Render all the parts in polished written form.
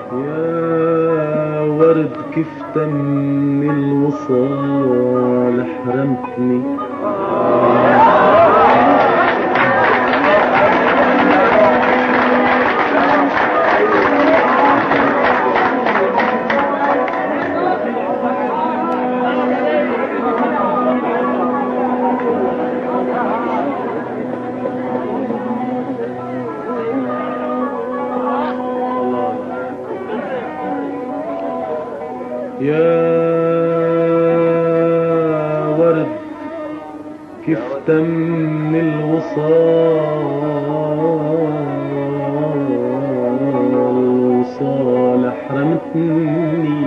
يا ورد كيف تم الوصال حرمتني. يا ورد كيف تم الوصال حرمتني.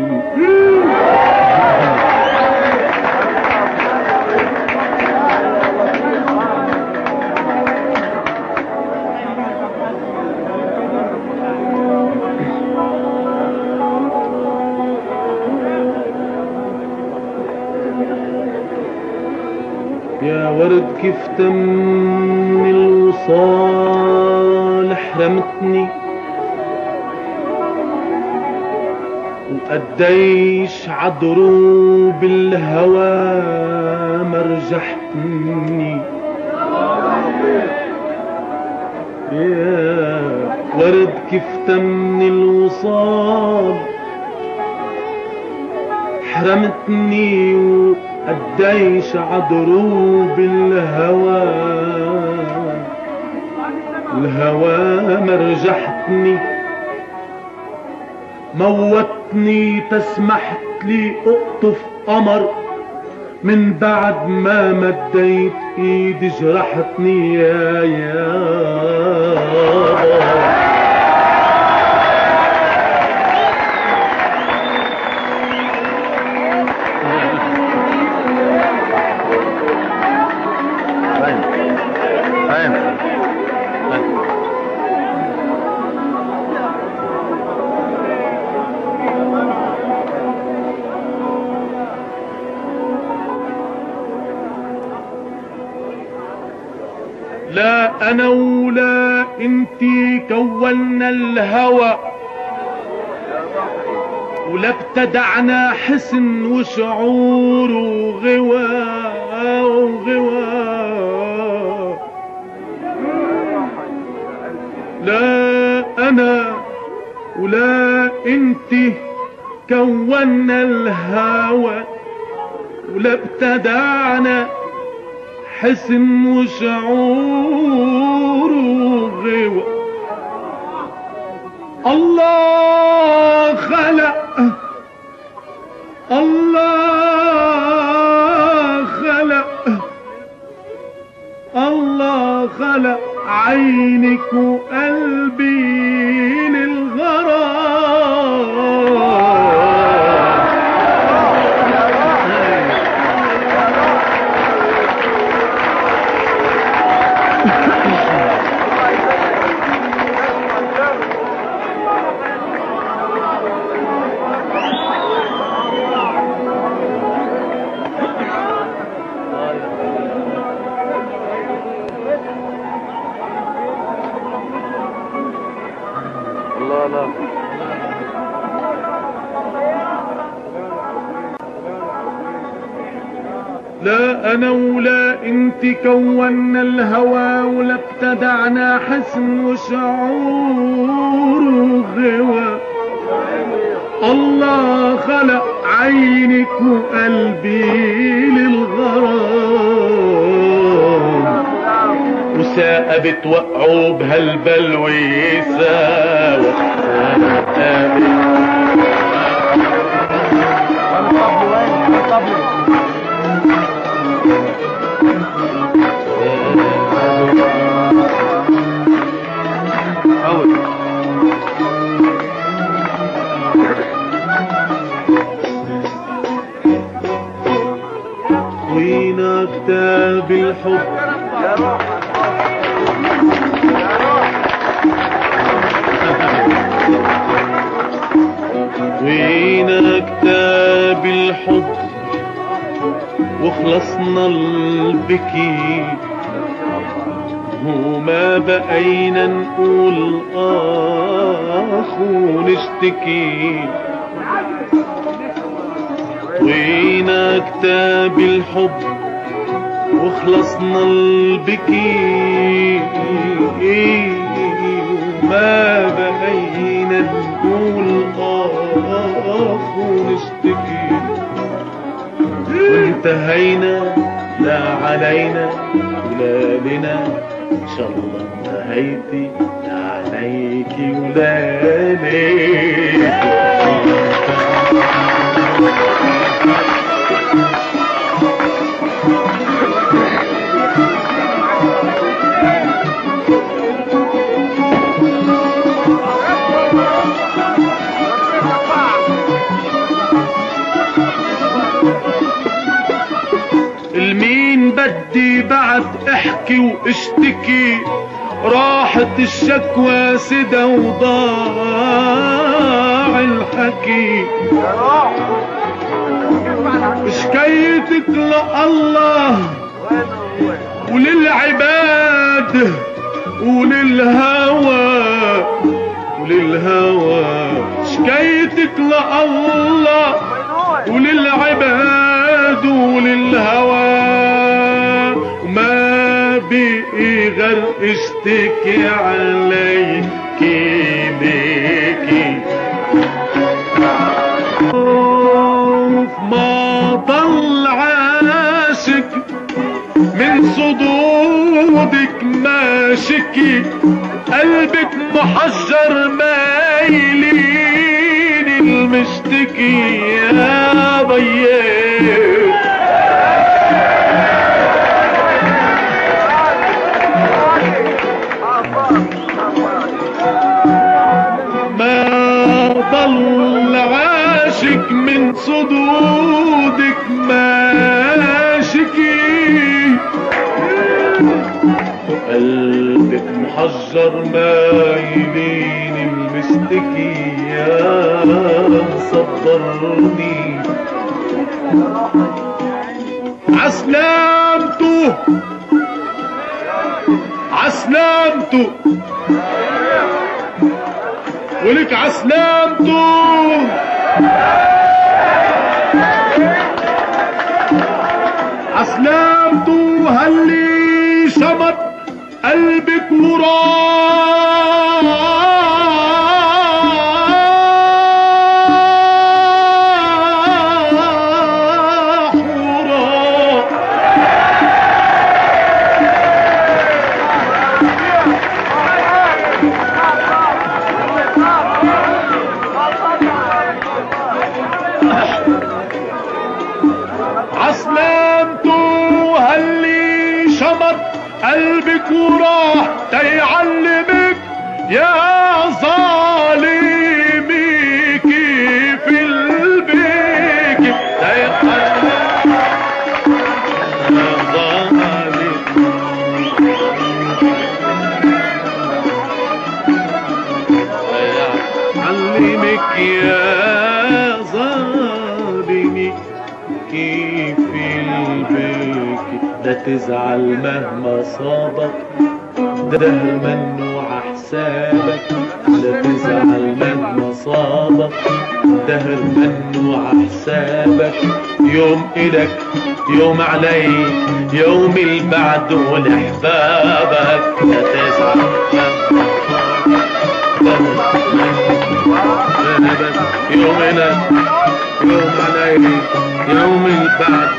يا ورد كيف تم الوصال حرمتني، وقديش عدروب الهوى مرجحتني. يا ورد كيف تم الوصال حرمتني، قديش عدروب الهوى مرجحتني. موتني تسمحت لي اقطف قمر، من بعد ما مديت ايدي جرحتني. يا لا انا ولا انتي كونا الهوى، ولا ابتدعنا حسن وشعور وغوى. لا انا ولا انتي كونا الهوى، ولا ابتدعنا حسن وشعور وغوى. الله خلق، الله خلق، الله خلق عينك وقلبي للغرام. لا انا ولا انت كونا الهوى، ولا ابتدعنا حسن وشعور وغوى. الله خلق عينك وقلبي للغرام، وساء بتوقعوا بهالبلوي ساوى. وين كتاب الحب وين كتاب الحب، وخلصنا البكي وما بقينا نقول ونشتكي. طوينا كتاب الحب وخلصنا البكي، ما بقينا نقول ونشتكي. وانتهينا لا علينا ولا لنا، ان شاء الله انتهيتي لا عليكي ولا ليك. المين بدي بعد احكي واشتكي، راحت الشكوى سدى وضاع الحكي. شكيتك لله وللعباد وللهوى شكيتك لله وللعباد وللهوى، وما بقي غير اشتكي عليكي ليكي. ما ضل عاشق من صدودك ما شكي، قلبك محجر مايلين المشتكي يا ضيق. ما ضل عاشق من صدودك ما شكي، وقلبك محجر مايلين المشتكي يا مصبرني. عسلامته عسلامته ولك عسلامته، عسلامته هاللي شمت قلبك وراح. عسلامته هاللي شمت قلبك وراح، تيعلمك يا ظالمي كيف البكي، تيعلمك يا ظالمي تيعلمك يا ظالمي كيف البكي. لا تزعل مهما صابك، دهر منه حسابك. لا تزعل مهما صابك، دهر منه حسابك. يوم إلك يوم علي، يوم البعد ولحبابك. لا تزعل مهما صابك، يوم إلك يوم علي، يوم البعد.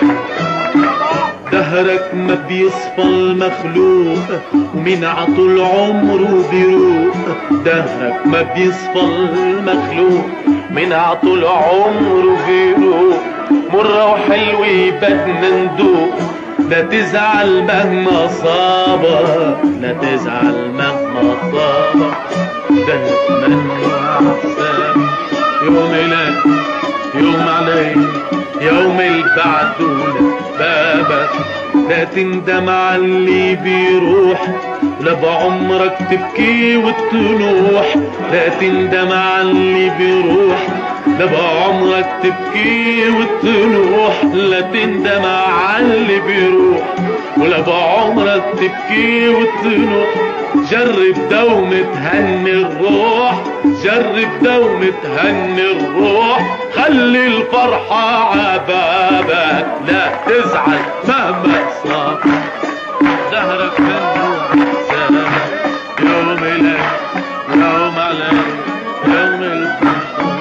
دهرك ما بيصفى المخلوق، ومن عطول عمره بيروق. دهرك ما بيصفى المخلوق، من عطول عمره بيروق. مرة وحلوة بدنا ندوق. لا تزعل مهما صابك، لا تزعل مهما صابك. دهرك منه أحسن، يوم إلك يوم علي، يوم البعد بابك. لا تندم على اللي بيروح، لا بعمرك تبكي وتنوح. لا تندم على اللي بيروح، لا بعمرك تبكي وتنوح. لا تندم على اللي بيروح، ولا بعمرك تبكي وتنوح. جرب دوم تهني الروح، جرب ده ومتهني الروح، خلي الفرحة عبابك، لا تزعل مهما صار، دهرك منه سلام، يوم لك يوم عليك يوم الفرحة.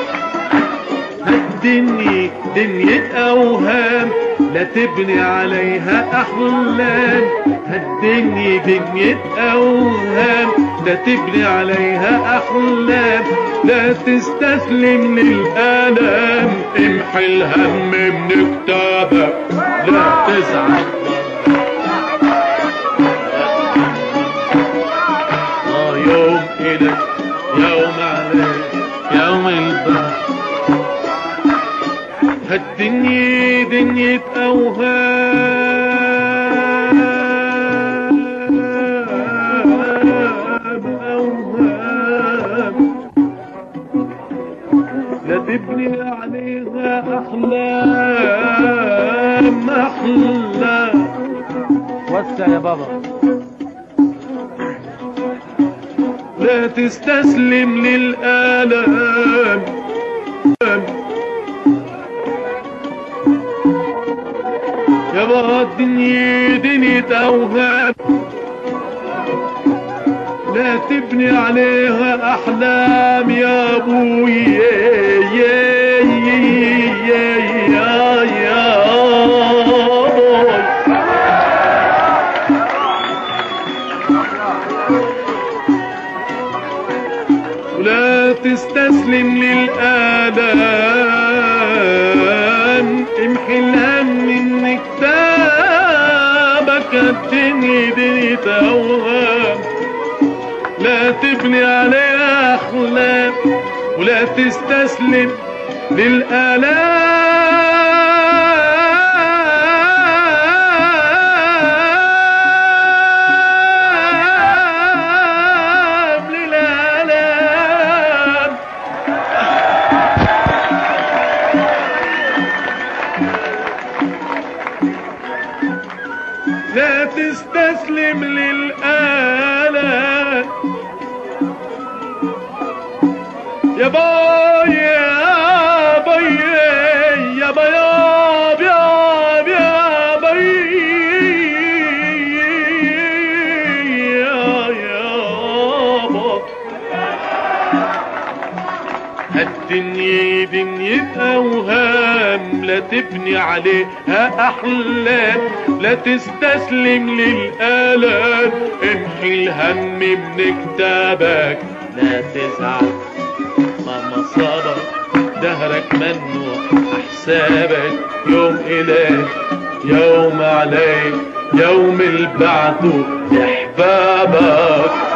هالدنيا دنيا أوهام لا تبني عليها أحلام، هالدنيا دنيا أوهام لا تبني عليها أحلام، لا تستسلم للآلام، امحي الهم من كتابك، لا تزعل يوم إلك يوم عليك يوم البحر. هالدنيا دنيا أوهام أوهام لا تبني عليها أحلام أحلام. وسع يا بابا. لا تستسلم للآلام، يابا الدنيا دنيا أوهام لا تبني عليها أحلام يا أبوي، يا ولا تستسلم للآلام، امحي الهم من كتابك، الدنيا دنيا أوهام لا تبني عليها أحلام، ولا تستسلم للآلام لا تستسلم للآلام. يا باي يا باي يا باي يا باي يا با. هالدنيا دنيا أوهام لا تبني عليها أحلام، لا تستسلم للآلام، امحي الهم من كتابك، لا تزعل مهما صابك، دهرك منه حسابك، يوم إليك يوم عليك يوم البعث لأحبابك.